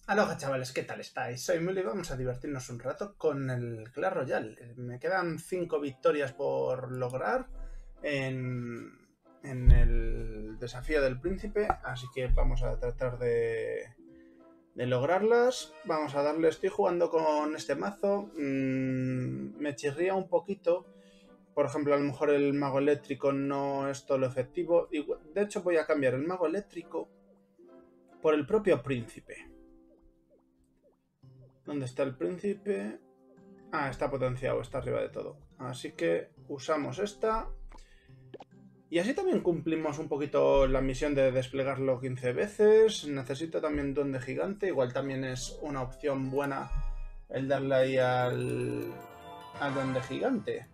Aloha chavales, ¿qué tal estáis? Soy Muli y vamos a divertirnos un rato con el Clash Royale. Me quedan 5 victorias por lograr en el desafío del príncipe, así que vamos a tratar de lograrlas. Vamos a darle, estoy jugando con este mazo, me chirría un poquito. Por ejemplo, a lo mejor el mago eléctrico no es todo lo efectivo. De hecho voy a cambiar el mago eléctrico por el propio príncipe. ¿Dónde está el príncipe? Ah, está potenciado, está arriba de todo. Así que usamos esta. Y así también cumplimos un poquito la misión de desplegarlo 15 veces. Necesito también duende gigante. Igual también es una opción buena el darle ahí al duende gigante.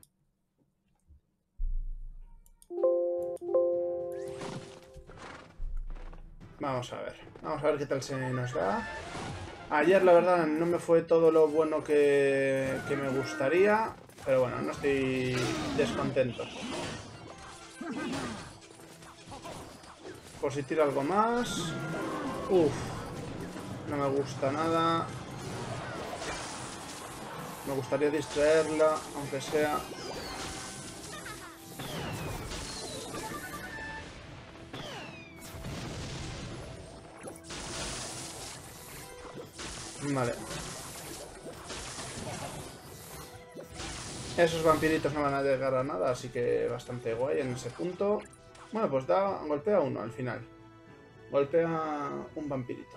Vamos a ver qué tal se nos da. Ayer la verdad no me fue todo lo bueno que me gustaría, pero bueno, no estoy descontento. Por si tiro algo más. Uff, no me gusta nada. Me gustaría distraerla, aunque sea. Vale. Esos vampiritos no van a llegar a nada, así que bastante guay en ese punto. Bueno, pues golpea uno al final. Golpea un vampirito.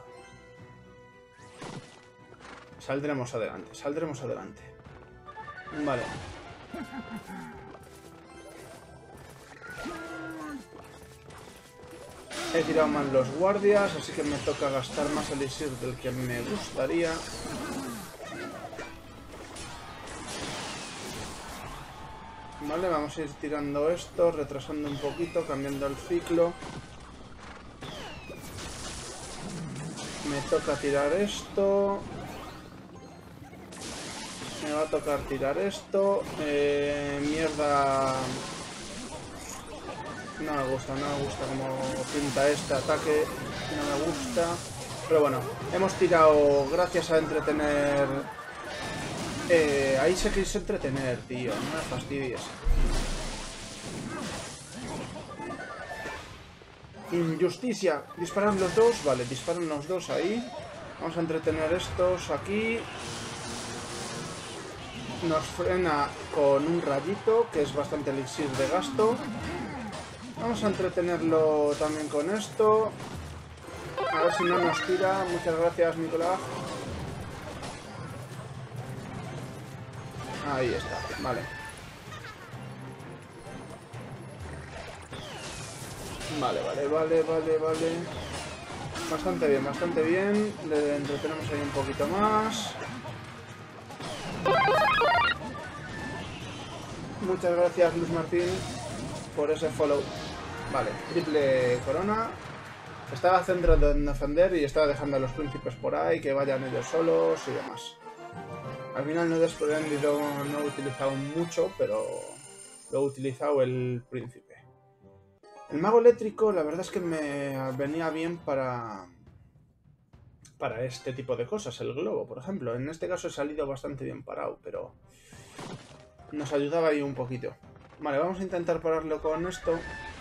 Saldremos adelante, saldremos adelante. Vale. He tirado mal los guardias, así que me toca gastar más elixir del que me gustaría. Vale, vamos a ir tirando esto, retrasando un poquito, cambiando el ciclo. Me toca tirar esto. Me va a tocar tirar esto. Mierda. No me gusta como pinta este ataque. No me gusta. Pero bueno, hemos tirado gracias a entretener. Ahí se quiso entretener, tío. No me fastidies. Injusticia. ¿Disparan los dos? Vale, disparan los dos ahí. Vamos a entretener estos aquí. Nos frena con un rayito, que es bastante elixir de gasto. Vamos a entretenerlo también con esto. A ver si no nos tira. Muchas gracias, Nicolás. Ahí está, vale. Vale. Bastante bien. Le entretenemos ahí un poquito más. Muchas gracias, Luis Martín, por ese follow. Vale, triple corona. Estaba centrado en defender y estaba dejando a los príncipes por ahí, que vayan ellos solos y demás. Al final no he desprendido, no he utilizado mucho, pero lo he utilizado el príncipe. El mago eléctrico, la verdad es que me venía bien para este tipo de cosas. El globo, por ejemplo. En este caso he salido bastante bien parado, pero nos ayudaba ahí un poquito. Vale, vamos a intentar pararlo con esto.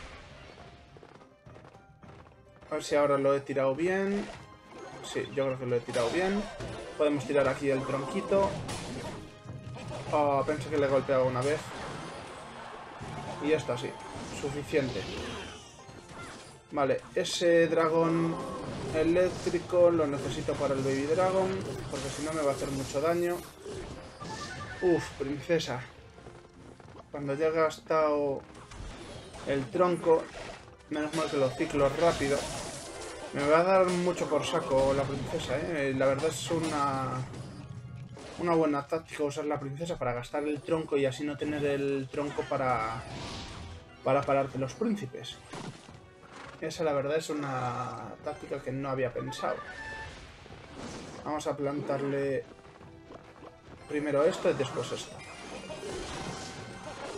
A ver si ahora lo he tirado bien. Sí, yo creo que lo he tirado bien. Podemos tirar aquí el tronquito. Oh, pensé que le he golpeado una vez. Y ya está, sí. Suficiente. Vale, ese dragón eléctrico lo necesito para el Baby Dragon, porque si no me va a hacer mucho daño. Uf, princesa. Cuando ya he gastado el tronco, menos mal que lo ciclo rápido. Me va a dar mucho por saco la princesa, ¿eh? La verdad es una buena táctica usar la princesa para gastar el tronco y así no tener el tronco para pararte los príncipes. Esa la verdad es una táctica que no había pensado. Vamos a plantarle primero esto y después esto.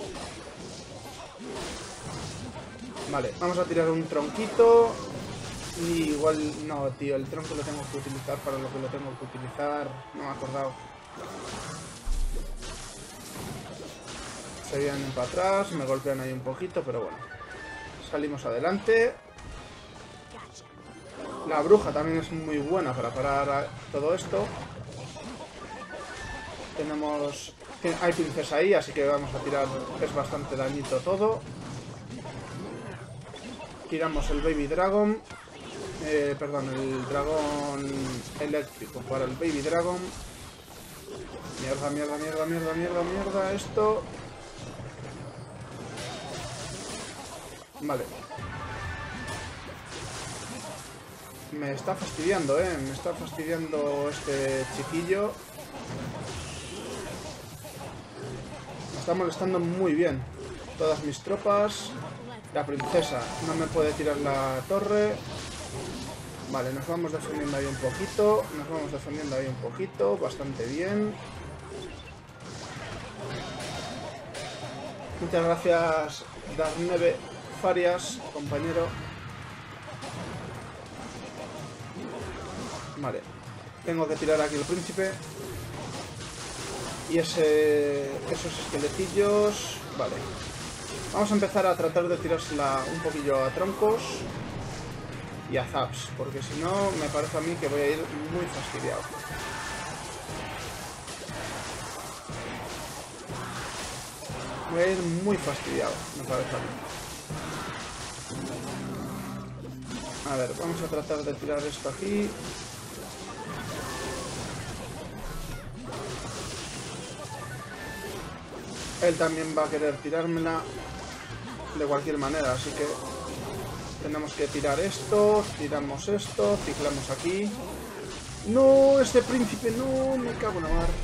Vale, vamos a tirar un tronquito. Y igual no, tío, el tronco lo tengo que utilizar para lo que lo tengo que utilizar. No me he acordado. Se vienen para atrás, me golpean ahí un poquito, pero bueno. Salimos adelante. La bruja también es muy buena para parar todo esto. Hay princesa ahí, así que vamos a tirar. Es bastante dañito todo. Tiramos el Baby Dragon. Perdón, el dragón eléctrico para el Baby Dragon. Mierda, mierda, mierda, mierda, mierda, mierda. Esto. Vale. Me está fastidiando, me está fastidiando este chiquillo. Me está molestando muy bien. Todas mis tropas. La princesa no me puede tirar la torre. Vale, nos vamos defendiendo ahí un poquito. Nos vamos defendiendo ahí un poquito. Bastante bien. Muchas gracias, Darneve Farias, compañero. Vale. Tengo que tirar aquí el príncipe. Y esos esqueletillos. Vale. Vamos a empezar a tratar de tirársela un poquillo a troncos y a zaps, porque si no me parece a mí que voy a ir muy fastidiado. Voy a ir muy fastidiado, me parece a mí. A ver, vamos a tratar de tirar esto aquí. Él también va a querer tirármela de cualquier manera, así que tenemos que tirar esto, tiramos esto, ciclamos aquí. ¡No! ¡Este príncipe! ¡No! Me cago en la mar.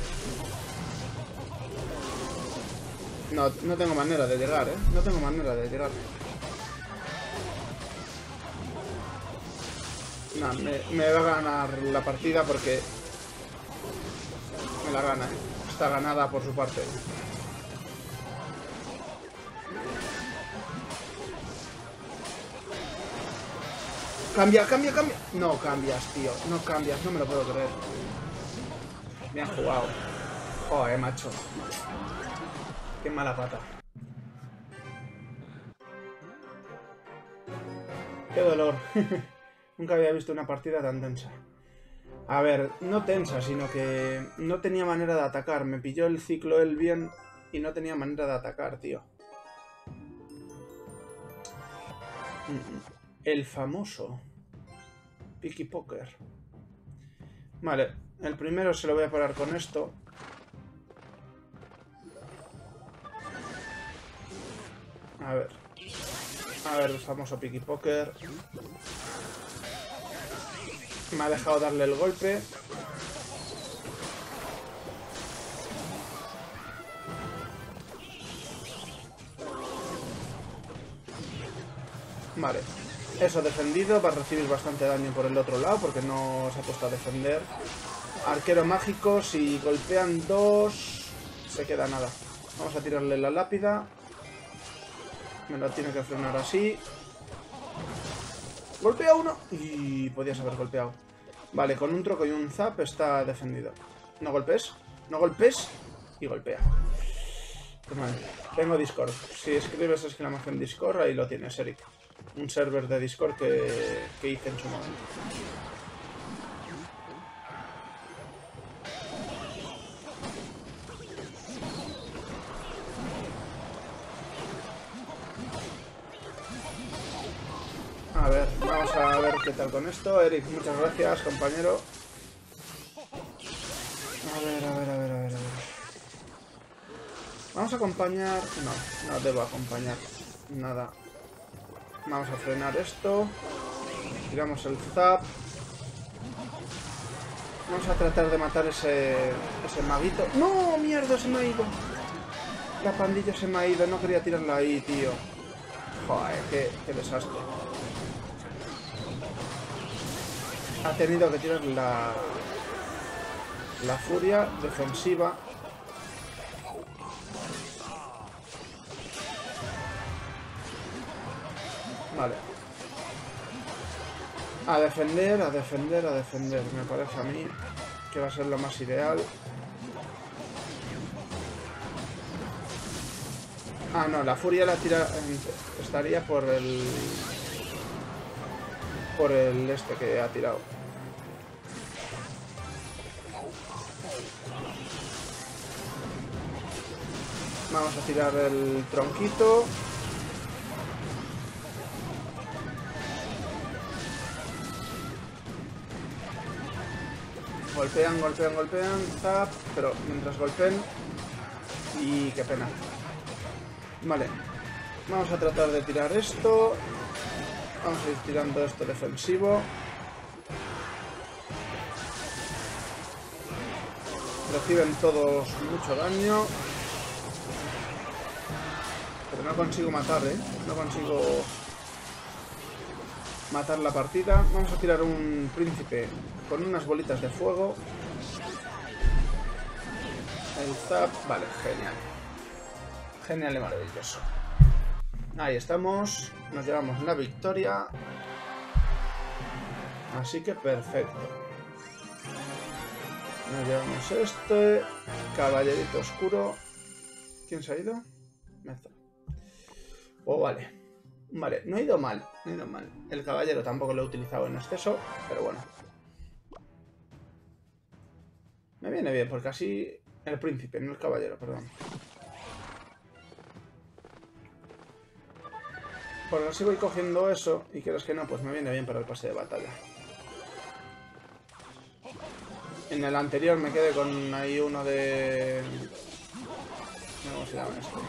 No tengo manera de llegar, no tengo manera de llegar. No, me va a ganar la partida porque me la gana, Está ganada por su parte. Cambia, cambia, cambia. No cambias, tío. No cambias, no me lo puedo creer. Me han jugado. Joder, macho. Qué mala pata. Qué dolor. Nunca había visto una partida tan tensa. A ver, no tensa, sino que no tenía manera de atacar. Me pilló el ciclo él bien y no tenía manera de atacar, tío. El famoso Picky Poker. Vale, el primero se lo voy a parar con esto. A ver, el famoso Picky Poker. Me ha dejado darle el golpe. Vale. Eso defendido. Va a recibir bastante daño por el otro lado porque no se ha puesto a defender. Arquero mágico. Si golpean dos, se queda nada. Vamos a tirarle la lápida. Me lo tiene que frenar así. Golpea uno. Y podías haber golpeado. Vale, con un troco y un zap está defendido. No golpes. No golpes. Y golpea. Vale. Tengo Discord. Si escribes exclamación Discord, ahí lo tienes, Eric. Un server de Discord que hice en su momento. A ver, vamos a ver qué tal con esto. Eric, muchas gracias, compañero. A ver. Vamos a acompañar... No debo acompañar nada. Vamos a frenar esto. Tiramos el zap. Vamos a tratar de matar ese maguito. ¡No! ¡Mierda! Se me ha ido. La pandilla se me ha ido. No quería tirarla ahí, tío. Joder, qué desastre. Ha tenido que tirar la furia defensiva. Vale. A defender, a defender, a defender. Me parece a mí que va a ser lo más ideal. Ah, no, la furia la tira... estaría por el... por el este que ha tirado. Vamos a tirar el tronquito. Golpean, golpean, golpean. Zap, pero mientras golpeen... Y qué pena. Vale. Vamos a tratar de tirar esto. Vamos a ir tirando esto defensivo. Reciben todos mucho daño. Pero no consigo matar, no consigo matar la partida. Vamos a tirar un príncipe con unas bolitas de fuego. El zap. Vale, genial. Genial y maravilloso. Ahí estamos. Nos llevamos la victoria. Así que perfecto. Nos llevamos este. Caballerito oscuro. ¿Quién se ha ido? Mezzo. Oh, vale. Vale, no ha ido mal. No ha ido mal. El caballero tampoco lo he utilizado en exceso. Pero bueno. Me viene bien porque así... El príncipe, no el caballero, perdón. Porque así voy cogiendo eso y quieras que no, pues me viene bien para el pase de batalla. En el anterior me quedé con ahí uno de... ¿Cómo se llama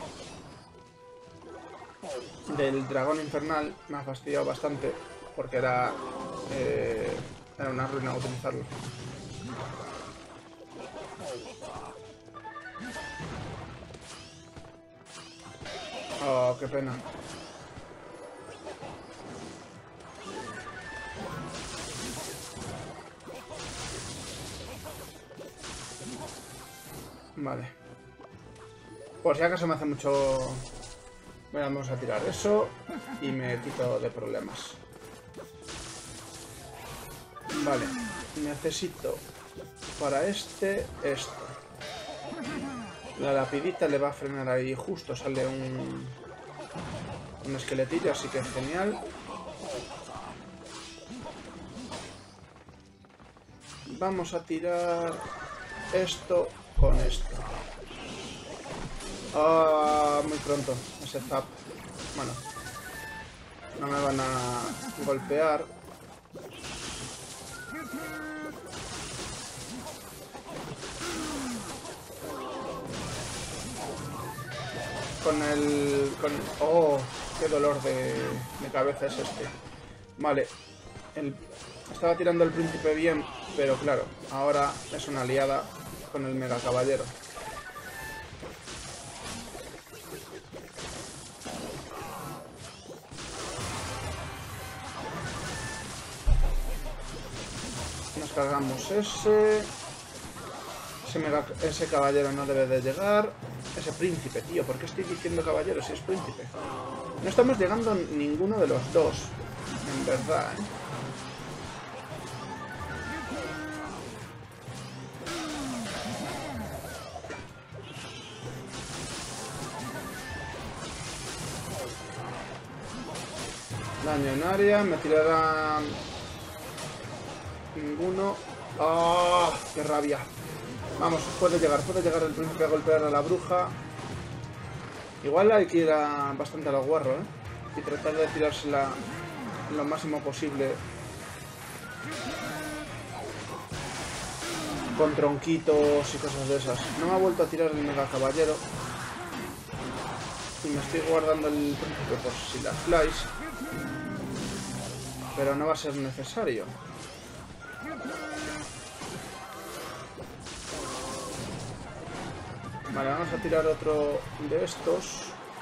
esto? Del dragón infernal. Me ha fastidiado bastante porque era una ruina utilizarlo. Oh, qué pena. Vale. Por si acaso me hace mucho... Vamos a tirar eso y me quito de problemas. Vale. Necesito para este, esto. La lapidita le va a frenar ahí. Justo sale un esqueletillo, así que es genial. Vamos a tirar esto con esto. Ah, muy pronto, ese zap. Bueno, no me van a golpear. Oh, qué dolor de cabeza es este. Vale, estaba tirando el príncipe bien, pero claro, ahora es una aliada con el mega caballero. Nos cargamos ese caballero no debe de llegar. Ese príncipe, tío, ¿por qué estoy diciendo caballero si es príncipe? No estamos llegando a ninguno de los dos, en verdad, Daño en área, me tirarán... Ninguno. ¡Ah! ¡Oh, qué rabia! Vamos, puede llegar el príncipe a golpear a la bruja. Igual hay que ir bastante a lo guarro, y tratar de tirársela lo máximo posible. Con tronquitos y cosas de esas. No me ha vuelto a tirar el mega caballero. Y me estoy guardando el príncipe por si las flies. Pero no va a ser necesario. Vale, vamos a tirar otro de estos.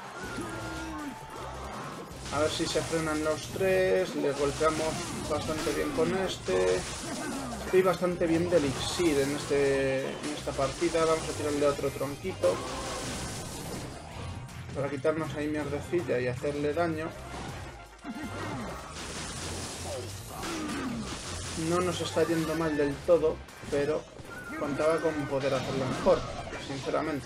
A ver si se frenan los tres. Le golpeamos bastante bien con este. Estoy bastante bien de elixir en esta partida. Vamos a tirarle otro tronquito. Para quitarnos ahí mierdecilla y hacerle daño. no nos está yendo mal del todo, pero contaba con poder hacerlo mejor, sinceramente.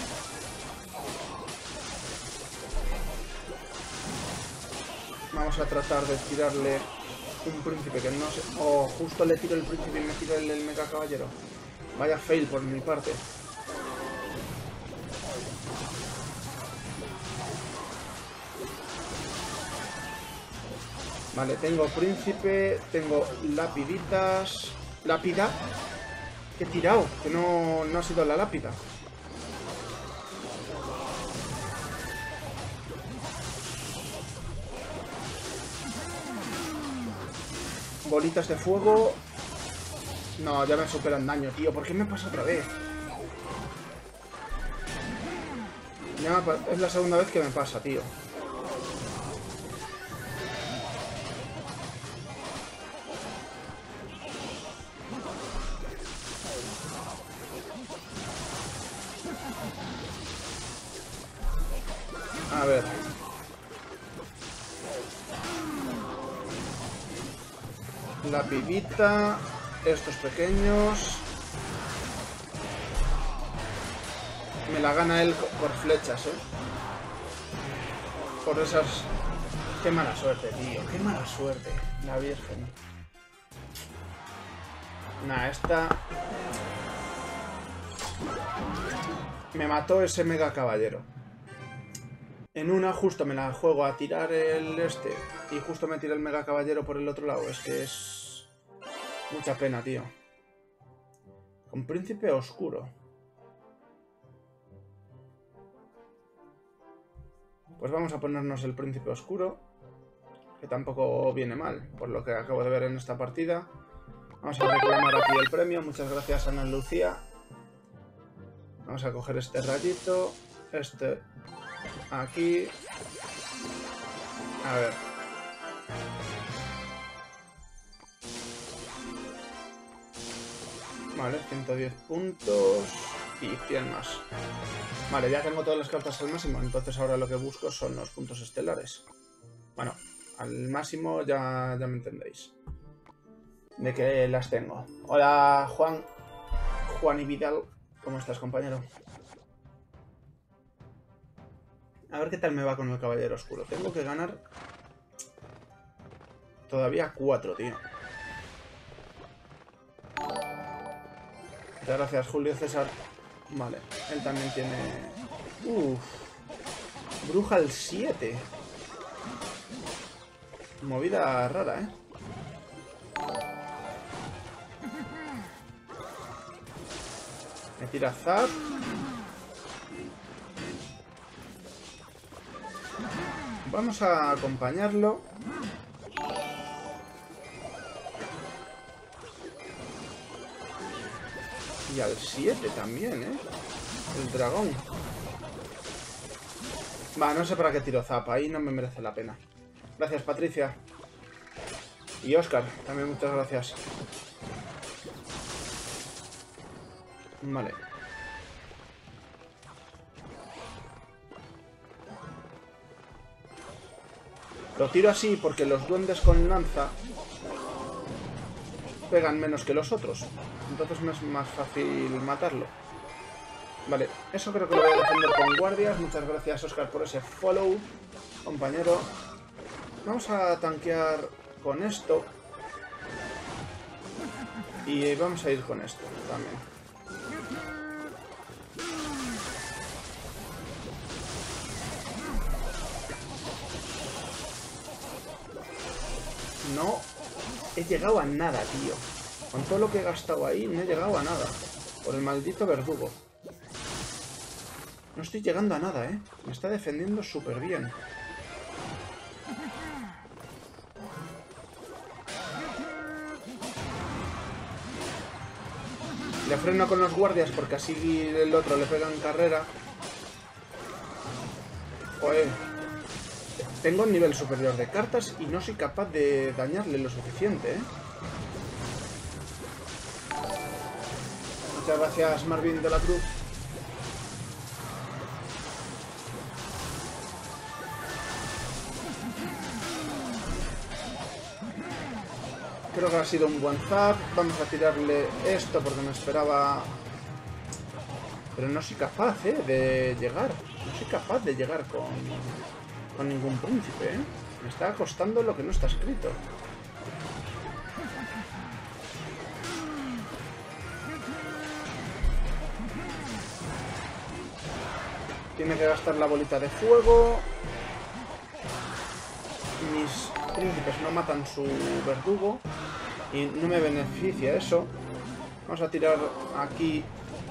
Vamos a tratar de tirarle un príncipe que no sé... Oh, justo le tiro el príncipe y me tiro el mega caballero. Vaya fail por mi parte. Vale, tengo príncipe, tengo lapiditas... ¿Lápida? ¿Qué he tirado? Que no ha sido la lápida. Bolitas de fuego. No, ya me superan daño, tío. ¿Por qué me pasa otra vez? Ya es la segunda vez que me pasa, tío. A ver. La pibita. Estos pequeños. Me la gana él por flechas, Por esas... Qué mala suerte, tío. Qué mala suerte. La Virgen. Nah, esta... Me mató ese mega caballero. En una justo me la juego a tirar el este y justo me tira el mega caballero por el otro lado. Es que es... mucha pena, tío. Con príncipe oscuro. Pues vamos a ponernos el príncipe oscuro, que tampoco viene mal, por lo que acabo de ver en esta partida. Vamos a reclamar aquí el premio. Muchas gracias, Ana Lucía. Vamos a coger este rayito. Este... aquí. A ver. Vale, 110 puntos y 100 más. Vale, ya tengo todas las cartas al máximo, entonces ahora lo que busco son los puntos estelares. Bueno, al máximo ya me entendéis. De que las tengo. Hola, Juan y Vidal. ¿Cómo estás, compañero? A ver qué tal me va con el caballero oscuro. Tengo que ganar todavía 4, tío. Muchas gracias, Julio César. Vale, él también tiene... Uff. Bruja al 7. Movida rara, Me tira Zap. Vamos a acompañarlo. Y al 7 también, El dragón. Va, no sé para qué tiro Zap. Ahí no me merece la pena. Gracias, Patricia. Y Oscar, también muchas gracias. Vale. Lo tiro así porque los duendes con lanza pegan menos que los otros. Entonces me es más fácil matarlo. Vale, eso creo que lo voy a defender con guardias. Muchas gracias, Oscar, por ese follow, compañero. Vamos a tanquear con esto. Y vamos a ir con esto también. No he llegado a nada, tío. Con todo lo que he gastado ahí, no he llegado a nada. Por el maldito verdugo. No estoy llegando a nada, Me está defendiendo súper bien. Le freno con los guardias porque así el otro le pega en carrera. Joder. Tengo un nivel superior de cartas y no soy capaz de dañarle lo suficiente, Muchas gracias, Marvin de la Cruz. creo que ha sido un buen zap. Vamos a tirarle esto porque me esperaba... Pero no soy capaz, de llegar. No soy capaz de llegar con ningún príncipe, Me está costando lo que no está escrito. Tiene que gastar la bolita de fuego. Mis príncipes no matan su verdugo y no me beneficia eso. Vamos a tirar aquí.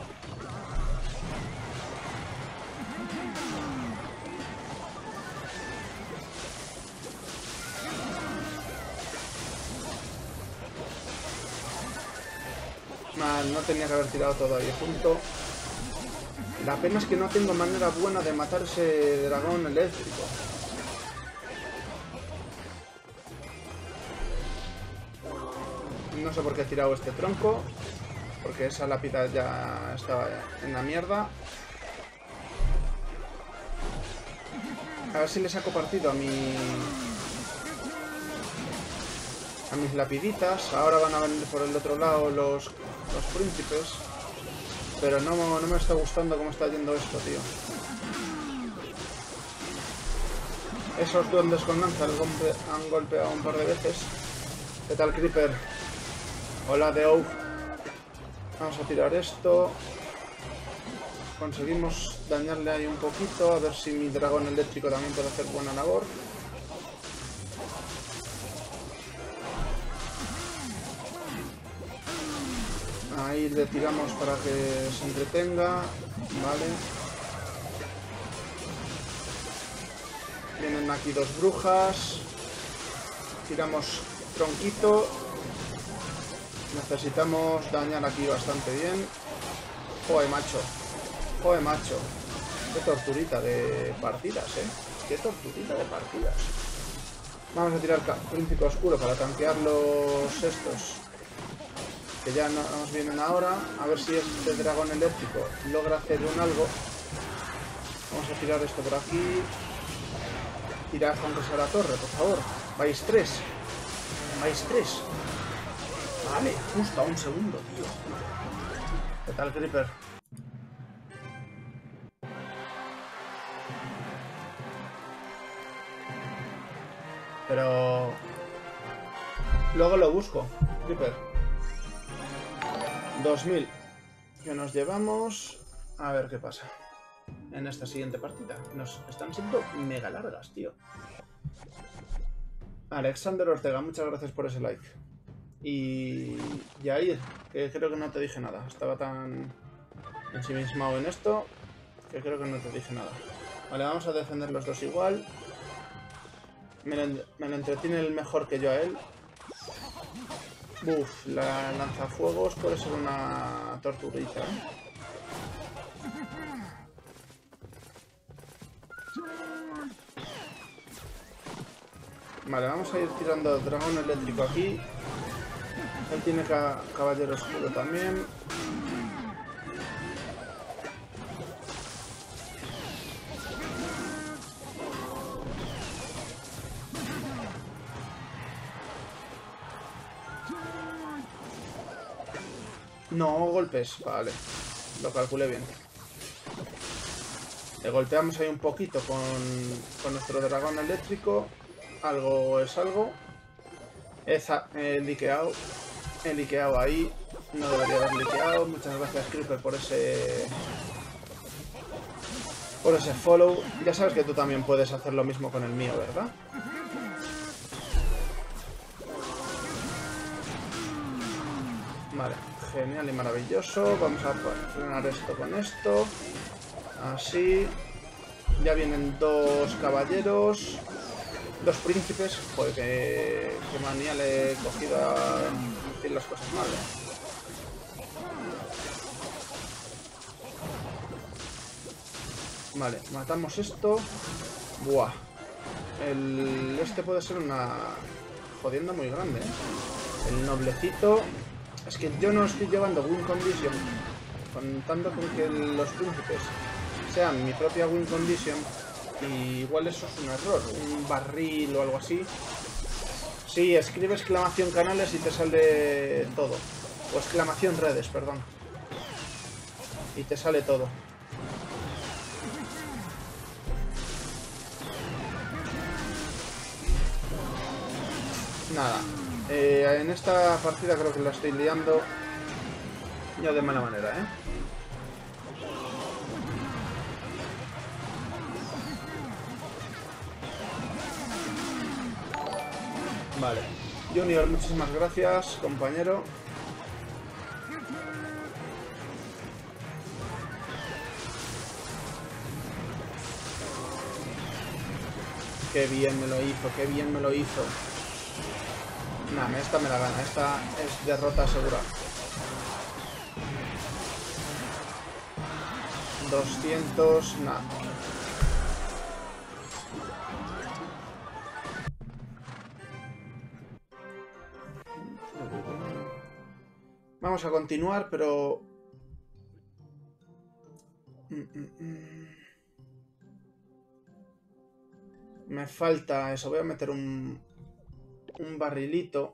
No tenía que haber tirado todo ahí junto. La pena es que no tengo manera buena de matar ese dragón eléctrico. No sé por qué he tirado este tronco, porque esa lápida ya estaba en la mierda. A ver si le saco partido a mis lapiditas. Ahora van a venir por el otro lado los príncipes. Pero no me está gustando cómo está yendo esto, tío. Esos duendes con lanza han golpeado un par de veces. ¿Qué tal, Creeper? Hola, The Oak. Vamos a tirar esto. Conseguimos dañarle ahí un poquito. A ver si mi dragón eléctrico también puede hacer buena labor. Ahí le tiramos para que se entretenga. Vale. Vienen aquí dos brujas. Tiramos tronquito. Necesitamos dañar aquí bastante bien. Joder, macho. Joder, macho. Qué torturita de partidas, Qué torturita de partidas. Vamos a tirar príncipe oscuro para tanquear los estos que ya nos vienen ahora. A ver si este dragón eléctrico logra hacer un algo. Vamos a tirar esto por aquí. Tirad aunque sea la torre, por favor. Vais 3. Vais 3. Vale, justo a un segundo, tío. ¿Qué tal, Creeper? Pero... luego lo busco, Creeper. 2000. Que nos llevamos... A ver qué pasa en esta siguiente partida. Nos están siendo mega largas, tío. Alexander Ortega, muchas gracias por ese like. Y Yair, que creo que no te dije nada. Estaba tan ensimismado en esto que creo que no te dije nada. Vale, vamos a defender los dos igual. Me lo entretiene el mejor que yo a él. Uf, la lanzafuegos puede ser una torturita, Vale, vamos a ir tirando dragón eléctrico aquí. Él tiene caballero oscuro también. No golpes, vale. Lo calculé bien. Le golpeamos ahí un poquito con nuestro dragón eléctrico. Algo es algo. He liqueado. He liqueado ahí. No debería haber liqueado. Muchas gracias, Creeper, por ese follow. Ya sabes que tú también puedes hacer lo mismo con el mío, ¿verdad? Vale, genial y maravilloso. Vamos a frenar esto con esto. Así. Ya vienen dos caballeros. Dos príncipes. Joder, qué manía le he cogido a decir las cosas mal, Vale, matamos esto. Buah. Este puede ser una jodienda muy grande, El noblecito. Es que yo no estoy llevando win condition. Contando con que los príncipes sean mi propia win condition. Y igual eso es un error. Un barril o algo así. Sí, escribe exclamación canales y te sale todo. O exclamación redes, perdón. Y te sale todo. Nada. En esta partida creo que la estoy liando ya de mala manera, ¿eh? Vale. Junior, muchísimas gracias, compañero. Qué bien me lo hizo, qué bien me lo hizo. Nah, esta me la gana, esta es derrota segura. 200, nada. Vamos a continuar, pero... Me falta eso, voy a meter un barrilito.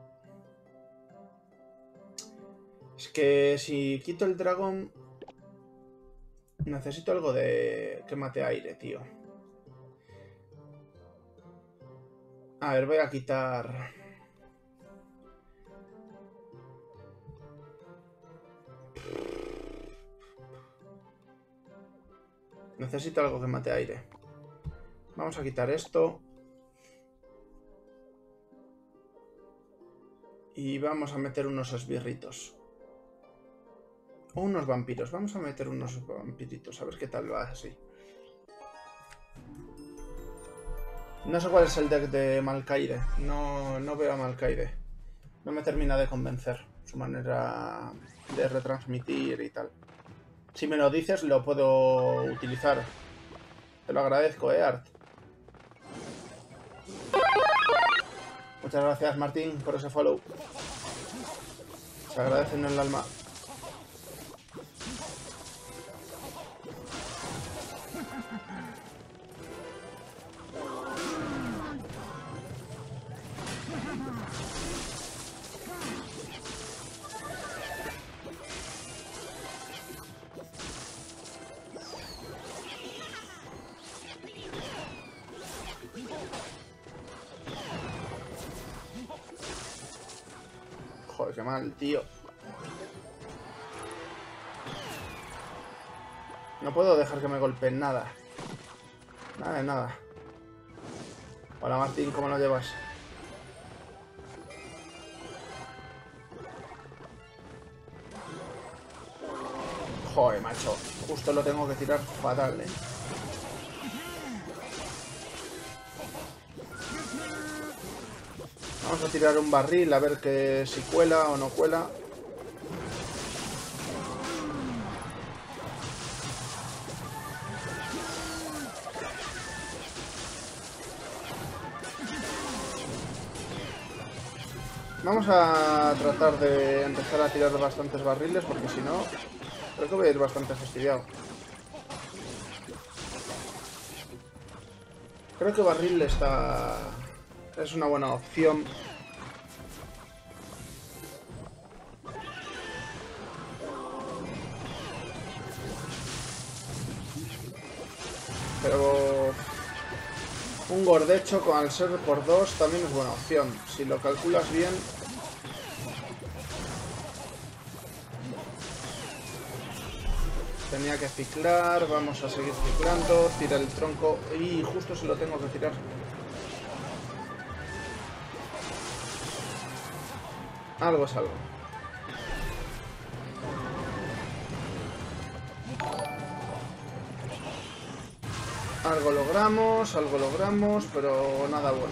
Es que si quito el dragón... Necesito algo de... que mate aire, tío. A ver, voy a quitar... Necesito algo que mate aire. Vamos a quitar esto. Y vamos a meter unos esbirritos. O unos vampiros. Vamos a meter unos vampiritos. A ver qué tal va así. No sé cuál es el deck de Malkaire. No veo a Malkaire. No me termina de convencer su manera de retransmitir y tal. Si me lo dices, lo puedo utilizar. Te lo agradezco, Art. Muchas gracias, Martín, por ese follow. Se agradece en el alma. Joder, qué mal, tío. No puedo dejar que me golpeen nada. Nada de nada. Hola, Martín, ¿cómo lo llevas? Joder, macho. Justo lo tengo que tirar fatal, ¿eh? Vamos a tirar un barril a ver que si cuela o no cuela. Vamos a tratar de empezar a tirar bastantes barriles porque si no, creo que voy a ir bastante fastidiado. Creo que barril es una buena opción. Pero un gordecho con al ser por 2 también es buena opción. Si lo calculas bien. Tenía que ciclar, vamos a seguir ciclando, tira el tronco y justo se lo tengo que tirar. Algo es algo. Algo logramos, pero nada bueno.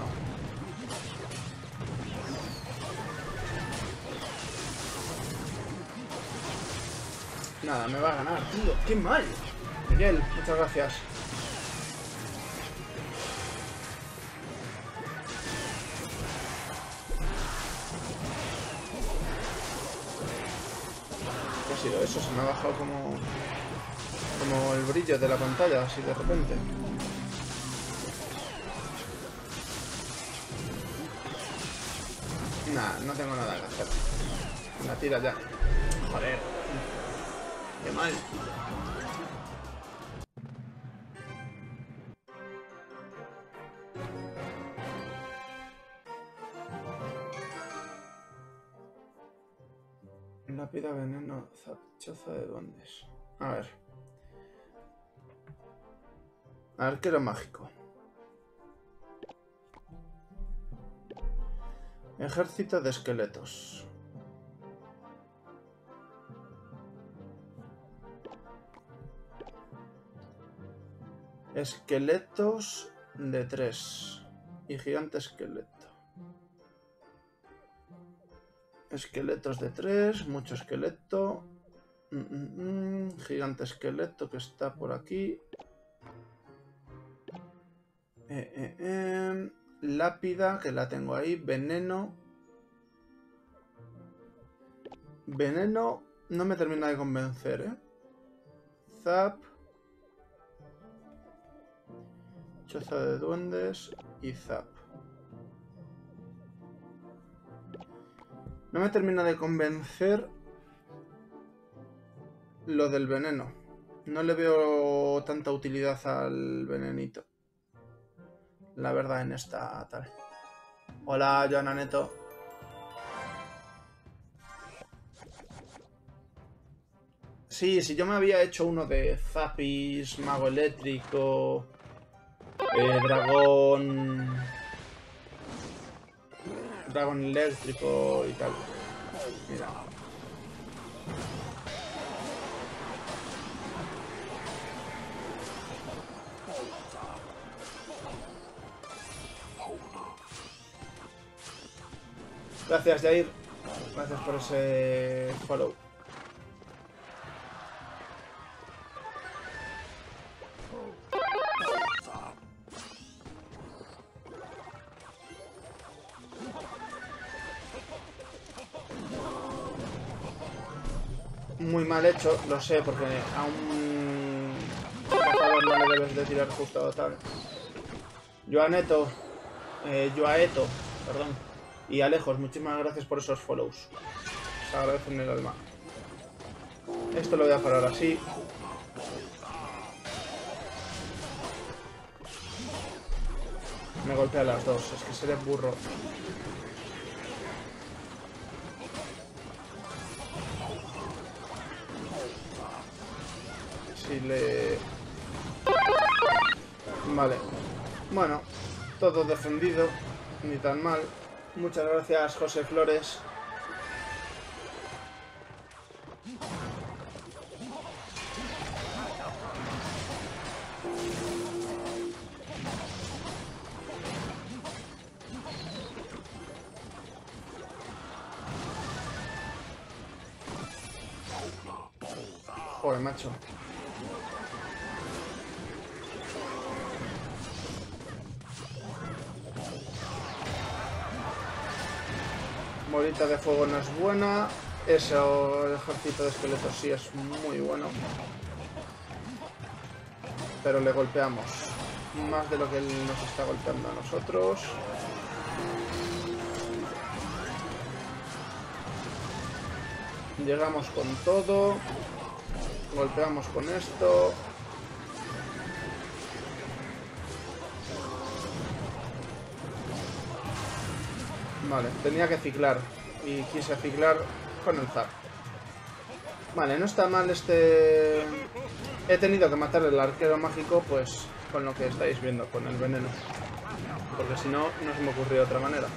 Nada, me va a ganar, tío. ¡Qué mal! Miguel, muchas gracias. ¿Qué ha sido eso? Se me ha bajado como el brillo de la pantalla, así de repente. Nah, no tengo nada que hacer. La tira ya. Joder. Qué mal. Lápida, veneno, choza de duendes. A ver. Arquero mágico. Ejército de esqueletos. Esqueletos de 3. Y gigante esqueleto. Esqueletos de 3, mucho esqueleto. Gigante esqueleto que está por aquí. Lápida, que la tengo ahí. Veneno. Veneno no me termina de convencer, ¿eh? Zap. Choza de duendes y zap. No me termina de convencer lo del veneno. No le veo tanta utilidad al venenito. La verdad en esta tal. Hola, Joana Neto. Sí, yo me había hecho uno de Zapis, Mago Eléctrico, Dragón Eléctrico y tal. Mira. Gracias, Jair. Gracias por ese follow. Muy mal hecho, lo sé, porque a un cazador no le debes de tirar justo tal. Joaneto, Joaeto, perdón. Y Alejos, muchísimas gracias por esos follows. Se agradece en el alma. Esto lo voy a parar así. Me golpea las dos, es que seré burro. Si le... Vale. Bueno, todo defendido. Ni tan mal. Muchas gracias, José Flores. Joder, macho. Bolita de fuego no es buena. Eso, el ejército de esqueletos sí es muy bueno. Pero le golpeamos más de lo que él nos está golpeando a nosotros. Llegamos con todo. Golpeamos con esto. Vale, tenía que ciclar. Y quise ciclar con el zap. Vale, no está mal este... He tenido que matar el arquero mágico, pues, con lo que estáis viendo, con el veneno. Porque si no, no se me ocurrió de otra manera.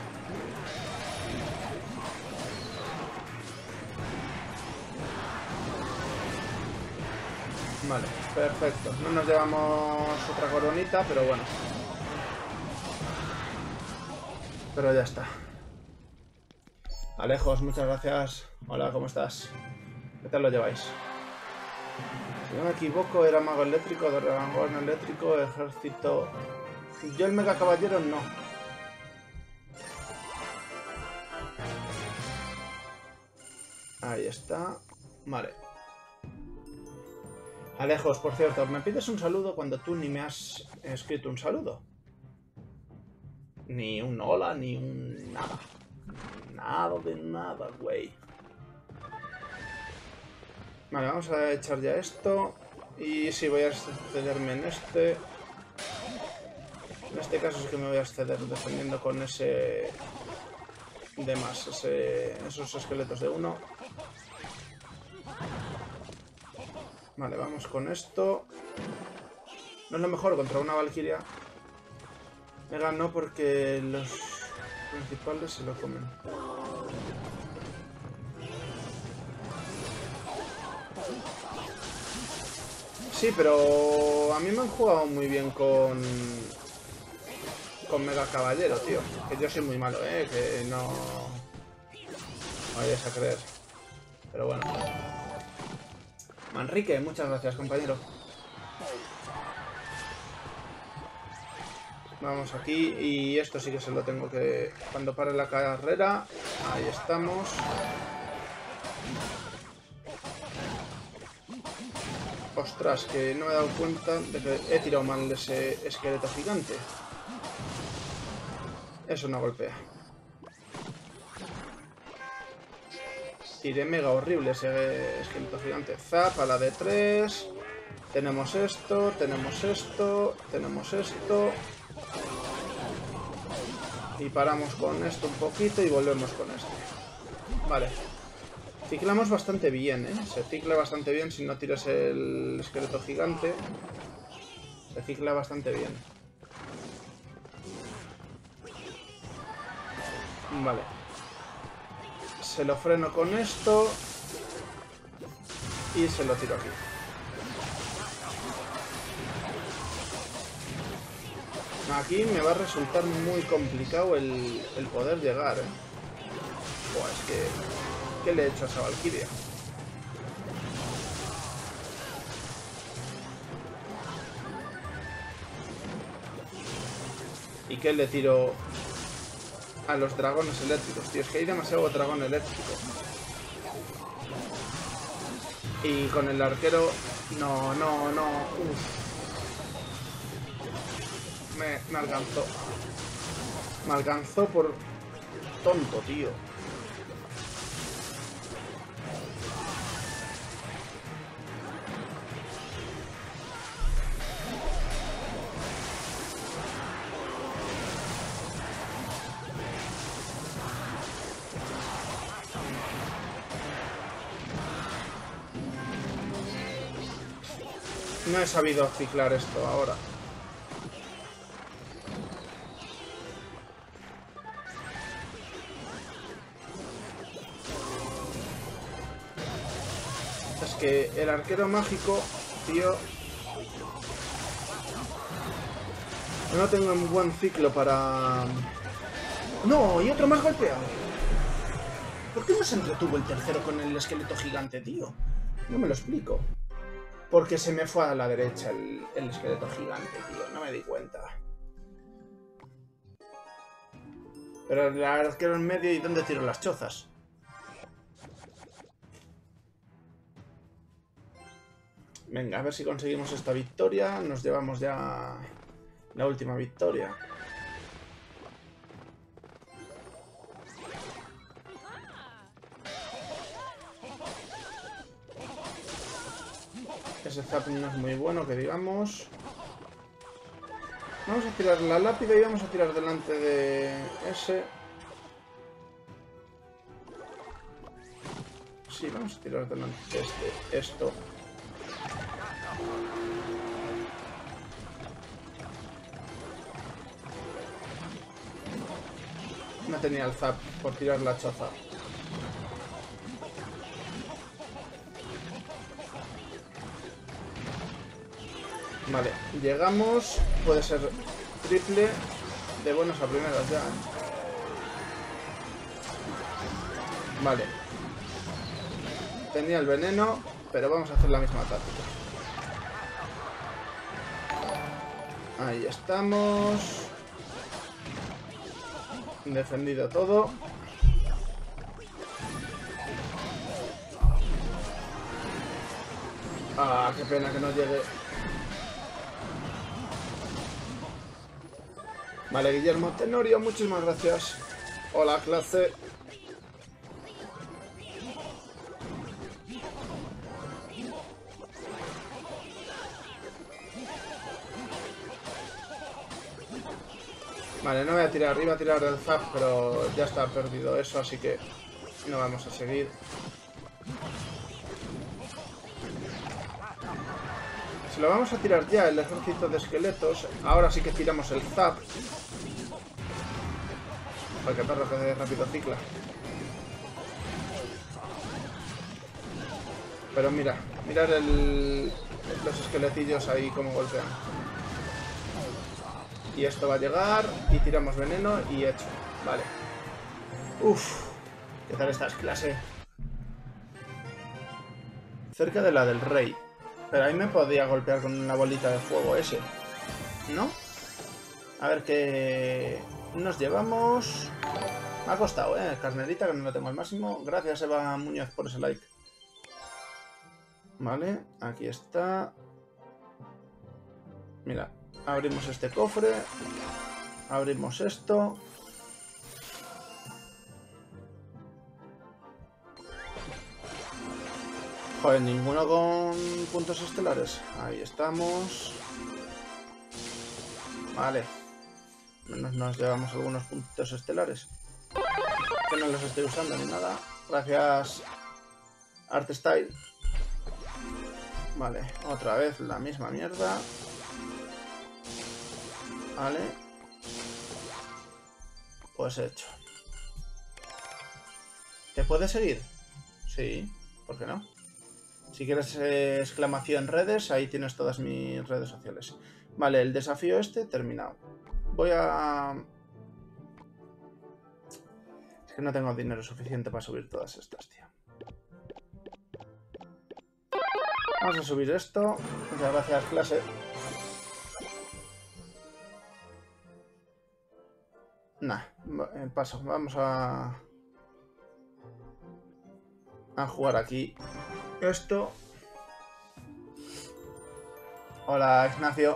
Vale, perfecto. No nos llevamos otra coronita, pero bueno. Pero ya está. Alejos, muchas gracias. Hola, ¿cómo estás? ¿Qué tal lo lleváis? Si no me equivoco, era mago eléctrico, dragón eléctrico, ejército... Yo el mega caballero no. Ahí está. Vale. Alejos, por cierto, me pides un saludo cuando tú ni me has escrito un saludo. Ni un hola, ni un nada. Nada de nada, güey. Vale, vamos a echar ya esto. Y sí, voy a excederme en este. En este caso es que me voy a exceder defendiendo con ese... de más, esos esqueletos de uno. Vale, vamos con esto. No es lo mejor contra una Valkyria. Me ganó porque los principales se lo comen. Sí, pero a mí me han jugado muy bien con Mega Caballero, tío. Que yo soy muy malo, que no vayas a creer. Pero bueno. Manrique, muchas gracias, compañero. Vamos aquí y esto sí que se lo tengo que... Cuando pare la carrera, ahí estamos. Ostras, que no me he dado cuenta de que he tirado mal ese esqueleto gigante. Eso no golpea. Tiré mega horrible ese esqueleto gigante. Zap a la de 3. Tenemos esto, tenemos esto, tenemos esto. Y paramos con esto un poquito y volvemos con esto. Vale. Ciclamos bastante bien, Se cicla bastante bien si no tiras el esqueleto gigante. Se cicla bastante bien. Vale. Se lo freno con esto. Y se lo tiro aquí. Aquí me va a resultar muy complicado el poder llegar, Buah, es que... ¿Qué le he hecho a esa Valkyria? ¿Y qué le tiro a los dragones eléctricos? Tío, es que hay demasiado dragón eléctrico. Y con el arquero... No. Uf. Me alcanzó. Me alcanzó por tonto, tío. No he sabido ciclar esto ahora. Es que el arquero mágico, tío... No tengo un buen ciclo para... ¡No! Y otro más golpeado. ¿Por qué no se entretuvo el tercero con el esqueleto gigante, tío? No me lo explico. Porque se me fue a la derecha el esqueleto gigante, tío. No me di cuenta. Pero el arquero en medio, ¿y dónde tiro las chozas? Venga, a ver si conseguimos esta victoria. Nos llevamos ya la última victoria. Ese zap no es muy bueno, que digamos. Vamos a tirar la lápida y vamos a tirar delante de ese. Sí, vamos a tirar delante de esto. No tenía el zap por tirar la choza. Vale, llegamos. Puede ser triple de buenas a primeras ya, Vale. Tenía el veneno, pero vamos a hacer la misma táctica. Ahí estamos. Defendido todo. Ah, qué pena que no llegue. Vale, Guillermo Tenorio, muchísimas gracias. Hola, clase. Vale, no voy a tirar arriba, a tirar el zap, pero ya está perdido eso, así que no vamos a seguir. Si lo vamos a tirar ya, el ejército de esqueletos, ahora sí que tiramos el zap. Para que perro que rápido cicla. Pero mira, mirad los esqueletillos ahí como golpean. Y esto va a llegar y tiramos veneno y hecho. Vale. Uff. ¿Qué tal esta clase? Cerca de la del rey. Pero ahí me podía golpear con una bolita de fuego ese. ¿No? A ver qué nos llevamos. Me ha costado, carnerita, que no lo tengo al máximo. Gracias, Eva Muñoz, por ese like. Vale, aquí está. Mira, abrimos este cofre. Abrimos esto. Joder, ninguno con puntos estelares. Ahí estamos. Vale. Menos nos llevamos algunos puntos estelares. Que no los estoy usando ni nada. Gracias, Artstyle. Vale, otra vez la misma mierda. Vale. Pues hecho. ¿Te puedes seguir? Sí, ¿por qué no? Si quieres exclamación redes, ahí tienes todas mis redes sociales. Vale, el desafío este terminado. Voy a... Es que no tengo dinero suficiente para subir todas estas, tío. Vamos a subir esto. Muchas gracias, clase. Nah, paso. Vamos a jugar aquí esto. Hola, Ignacio.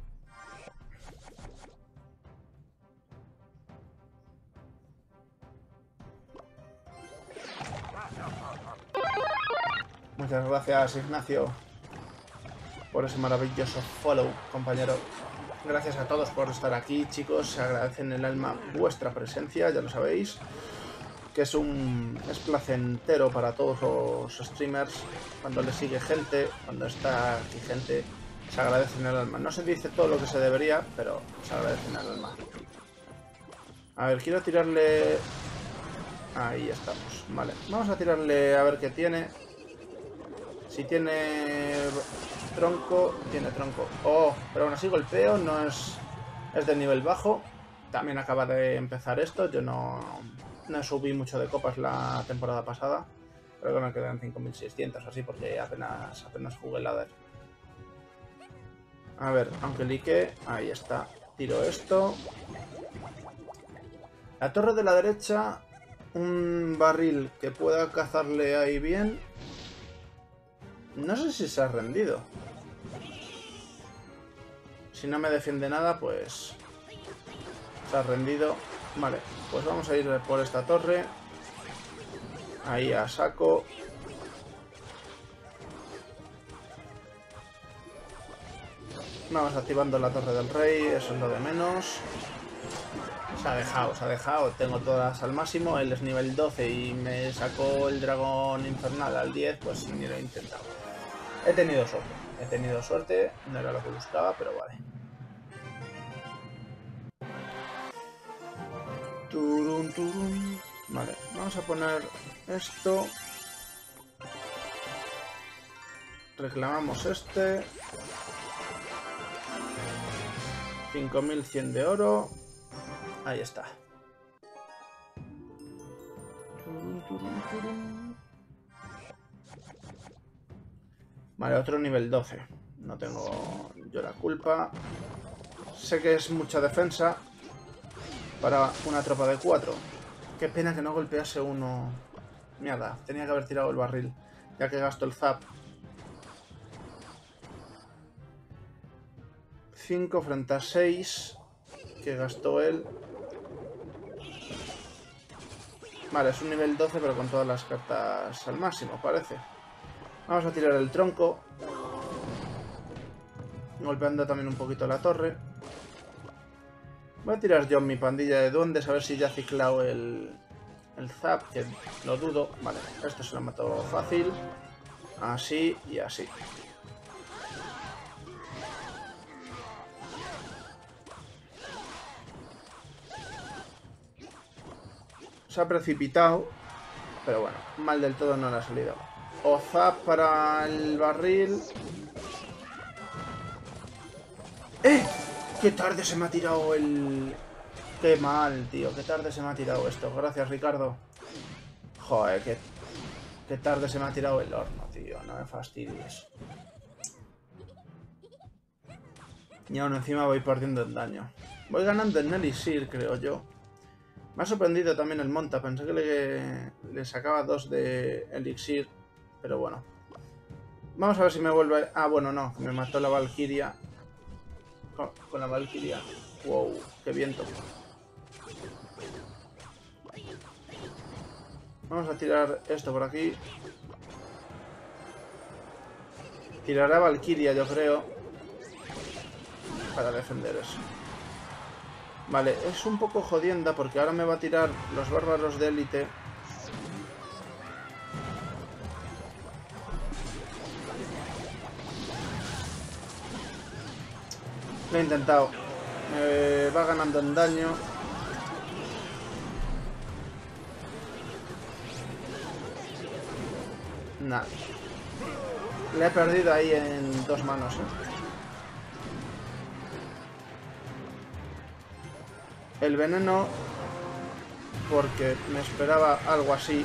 Muchas gracias, Ignacio, por ese maravilloso follow, compañero. Gracias a todos por estar aquí, chicos. Se agradece en el alma vuestra presencia, ya lo sabéis. Que es placentero para todos los streamers. Cuando les sigue gente, cuando está aquí gente, se agradece en el alma. No se dice todo lo que se debería, pero se agradece en el alma. A ver, quiero tirarle... Ahí estamos. Vale, vamos a tirarle a ver qué tiene. Si tiene tronco, tiene tronco. Oh, pero aún así golpeo, no es de nivel bajo. También acaba de empezar esto. Yo no subí mucho de copas la temporada pasada. Creo que me quedan 5600 así porque apenas jugué ladder. A ver, aunque lique, ahí está. Tiro esto. La torre de la derecha, un barril que pueda cazarle ahí bien. No sé si se ha rendido. Si no me defiende nada, pues... Se ha rendido. Vale, pues vamos a ir por esta torre. Ahí a saco. Vamos activando la torre del rey, eso es lo de menos. Se ha dejado. Tengo todas al máximo. Él es nivel 12 y me sacó el dragón infernal al 10, pues ni lo he intentado. He tenido suerte, no era lo que buscaba, pero vale. Turun, turun. Vale, vamos a poner esto. Reclamamos este. 5100 de oro. Ahí está. Turun, turun, turun. Vale, otro nivel 12. No tengo yo la culpa. Sé que es mucha defensa para una tropa de 4. Qué pena que no golpease uno. Mierda, tenía que haber tirado el barril, ya que gasto el zap. 5 frente a 6 que gastó él. Vale, es un nivel 12, pero con todas las cartas al máximo, parece. Vamos a tirar el tronco. Golpeando también un poquito la torre. Voy a tirar yo en mi pandilla de duendes a ver si ya ha ciclado el zap, que lo dudo. Vale, esto se lo mato fácil. Así y así. Se ha precipitado, pero bueno, mal del todo no le ha salido. O zap para el barril. ¡Eh! ¡Qué tarde se me ha tirado el...! ¡Qué mal, tío! ¡Qué tarde se me ha tirado esto! Gracias, Ricardo. Joder, qué tarde se me ha tirado el horno, tío. No me fastidies. Y aún encima voy perdiendo en daño. Voy ganando en elixir, creo yo. Me ha sorprendido también el monta. Pensé que le sacaba 2 de elixir. Pero bueno. Vamos a ver si me vuelve... Ah, bueno, no. Me mató la Valkyria. Con la Valkyria. Wow, qué viento. Vamos a tirar esto por aquí. Tiraré a Valkyria, yo creo. Para defender eso. Vale, es un poco jodienda porque ahora me va a tirar los bárbaros de élite. Lo he intentado. Me va ganando en daño. Nada. Le he perdido ahí en 2 manos, El veneno, porque me esperaba algo así.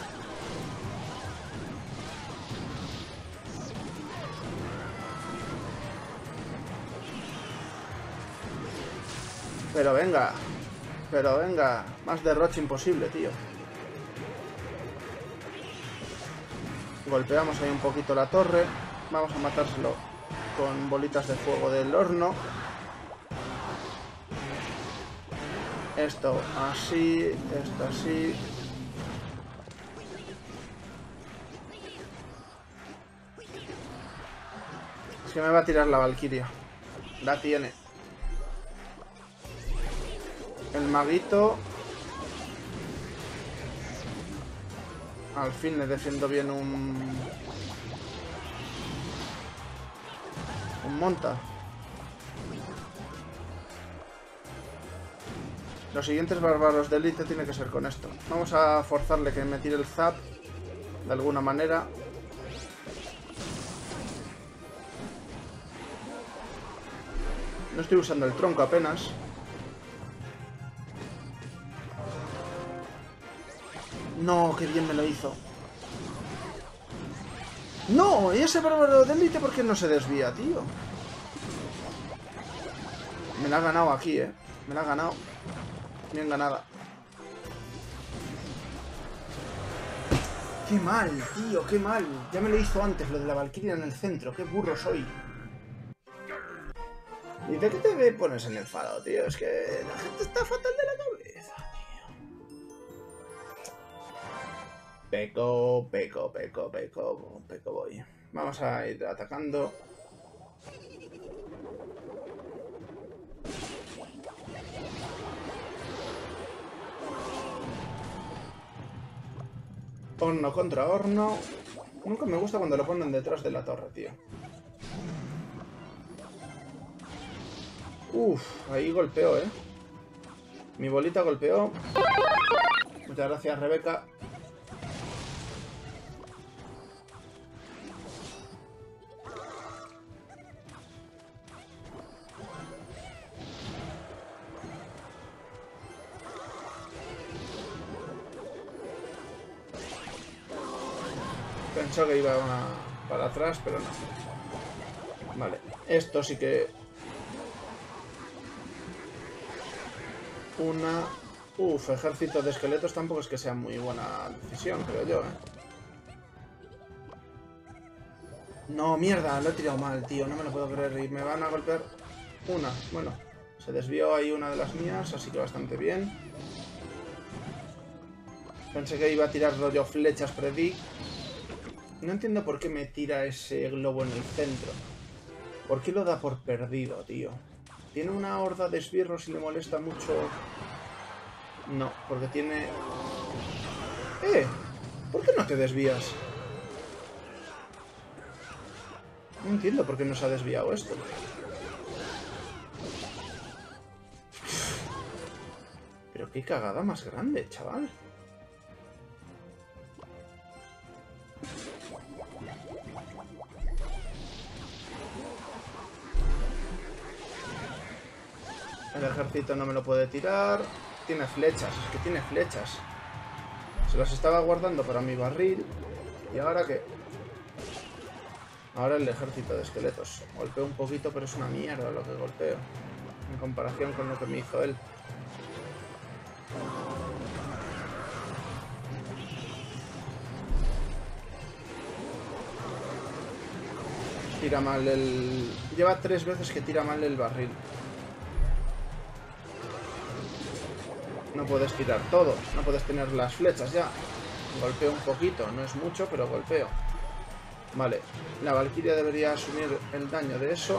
Pero venga, más derroche imposible, tío. Golpeamos ahí un poquito la torre. Vamos a matárselo con bolitas de fuego del horno. Esto así, esto así. Es que me va a tirar la Valkyria. La tiene. El maguito. Al fin le defiendo bien un monta. Los siguientes bárbaros de élite tiene que ser con esto. Vamos a forzarle que me tire el zap de alguna manera. No estoy usando el tronco apenas. No, qué bien me lo hizo. No, ¿y ese bárbaro de élite por qué no se desvía, tío? Me la ha ganado aquí, Me la ha ganado. Bien ganada. Qué mal, tío, qué mal. Ya me lo hizo antes, lo de la Valkyria en el centro. Qué burro soy. ¿Y de qué te pones en el faro, tío? Es que la gente está fatal de la cabeza, tío. Peco voy. Vamos a ir atacando. Horno contra horno. Nunca me gusta cuando lo ponen detrás de la torre, tío. Uf, ahí golpeó, Mi bolita golpeó. Muchas gracias, Rebeca. Pensó que iba para atrás, pero no. Vale, esto sí que... Uf, ejército de esqueletos tampoco es que sea muy buena decisión, creo yo, No, mierda, lo he tirado mal, tío. No me lo puedo creer. Y me van a golpear una. Bueno, se desvió ahí una de las mías, así que bastante bien. Pensé que iba a tirar rollo flechas predí. No entiendo por qué me tira ese globo en el centro. ¿Por qué lo da por perdido, tío? ¿Tiene una horda de esbirros y le molesta mucho? No, porque tiene... ¿Por qué no te desvías? No entiendo por qué no se ha desviado esto. Pero qué cagada más grande, chaval. El ejército no me lo puede tirar. Tiene flechas, es que tiene flechas. Se las estaba guardando para mi barril. ¿Y ahora qué? Ahora el ejército de esqueletos. Golpeo un poquito, pero es una mierda lo que golpeo. En comparación con lo que me hizo él. Tira mal el... Lleva 3 veces que tira mal el barril. No puedes tirar todo, no puedes tener las flechas ya. Golpeo un poquito, no es mucho, pero golpeo. Vale, la Valquiria debería asumir el daño de eso.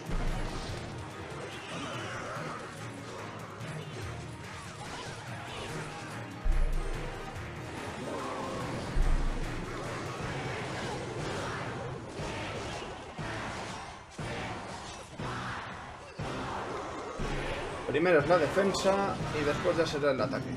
Primero es la defensa y después ya será el ataque.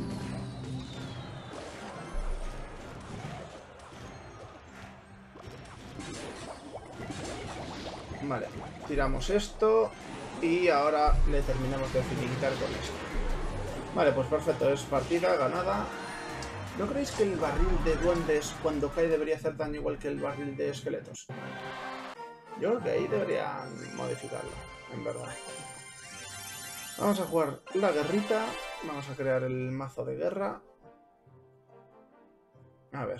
Vale, tiramos esto y ahora le terminamos de finiquitar con esto. Vale, pues perfecto, es partida ganada. ¿No creéis que el barril de duendes cuando cae debería hacer daño igual que el barril de esqueletos? Yo creo que ahí deberían modificarlo, en verdad. Vamos a jugar la guerrita. Vamos a crear el mazo de guerra. A ver.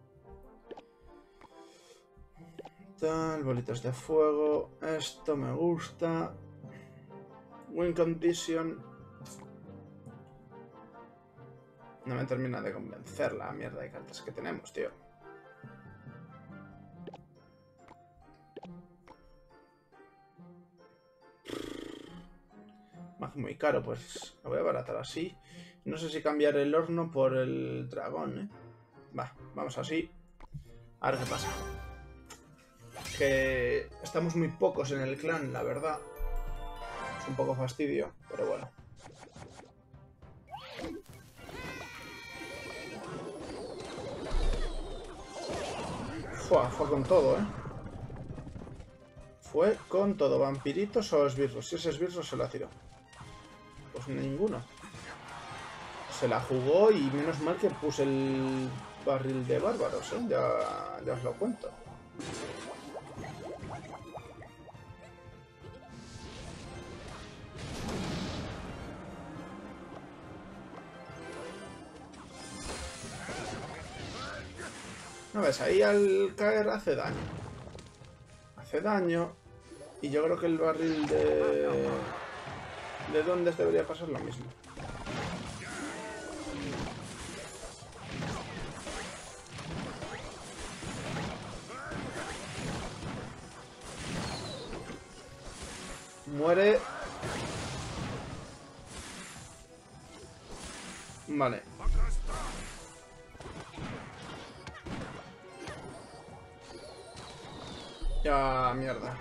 Tal, bolitas de fuego. Esto me gusta. Win condition. No me termina de convencer la mierda de cartas que tenemos, tío. Mazo muy caro, pues lo voy a abaratar así. No sé si cambiar el horno por el dragón, ¿eh? Va, vamos así. A ver qué pasa. Que estamos muy pocos en el clan, la verdad. Es un poco fastidio, pero bueno. Fue con todo, ¿eh? Fue con todo. ¿Vampiritos o esbirros? Si es esbirros se la tiró. Pues ninguno. Se la jugó y menos mal que puse el barril de bárbaros, ¿eh? Ya os lo cuento. ¿No ves? Ahí al caer hace daño. Hace daño. Y yo creo que el barril de duendes debería pasar lo mismo. Muere. Vale. Ya, mierda.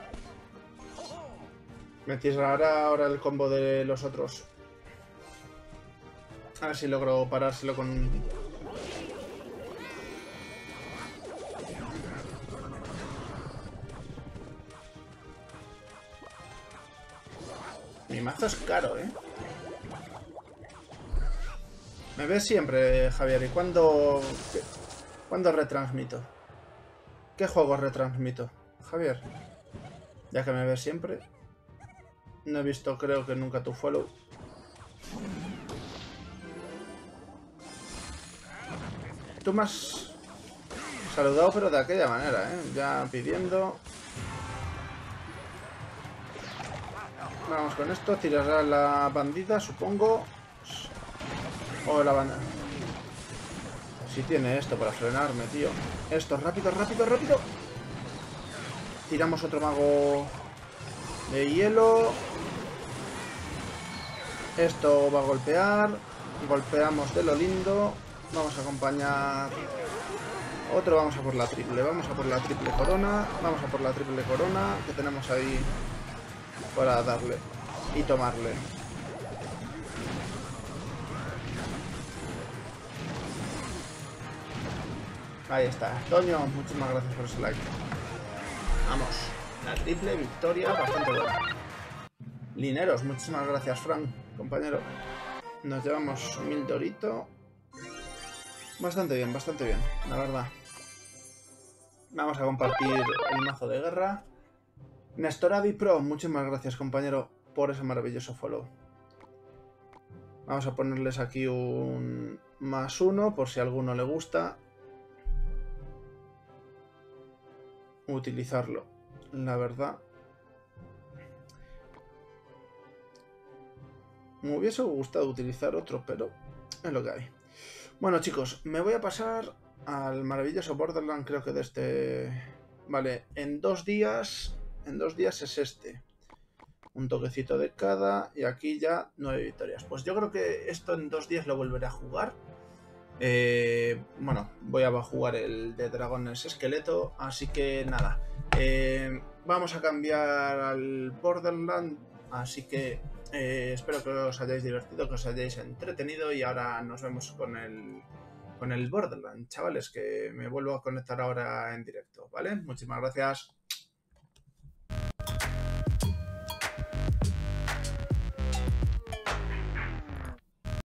Me tirará ahora el combo de los otros. A ver si logro parárselo con... Mi mazo es caro, ¿eh? Me ves siempre, Javier. ¿Y cuándo retransmito? ¿Qué juegos retransmito, Javier? Ya que me ves siempre. No he visto, creo que nunca tu follow. Tú me has saludado, pero de aquella manera, ¿eh? Ya pidiendo. Vamos con esto. Tirará la bandida, supongo. O la banda. Si tiene esto para frenarme, tío. Esto, rápido, rápido, rápido. Tiramos otro mago de hielo. Esto va a golpear. Golpeamos de lo lindo. Vamos a acompañar. Otro, vamos a por la triple. Vamos a por la triple corona. Vamos a por la triple corona que tenemos ahí para darle y tomarle. Ahí está. Toño, muchísimas gracias por ese like. Vamos. La triple victoria bastante buena. Lineros, muchísimas gracias, Frank, compañero. Nos llevamos 1000 dorito. Bastante bien, la verdad. Vamos a compartir el mazo de guerra. Nestoradi Pro, muchísimas gracias, compañero, por ese maravilloso follow. Vamos a ponerles aquí un +1 por si a alguno le gusta utilizarlo. La verdad, me hubiese gustado utilizar otro, pero es lo que hay. Bueno, chicos, me voy a pasar al maravilloso Borderland, creo que de este... Vale, en 2 días... En 2 días es este. Un toquecito de cada y aquí ya 9 victorias. Pues yo creo que esto en 2 días lo volveré a jugar. Bueno, voy a jugar el de Dragones Esqueleto, así que nada. Vamos a cambiar al Borderland, así que espero que os hayáis divertido, que os hayáis entretenido y ahora nos vemos con el Borderland, chavales, que me vuelvo a conectar ahora en directo, ¿vale? Muchísimas gracias.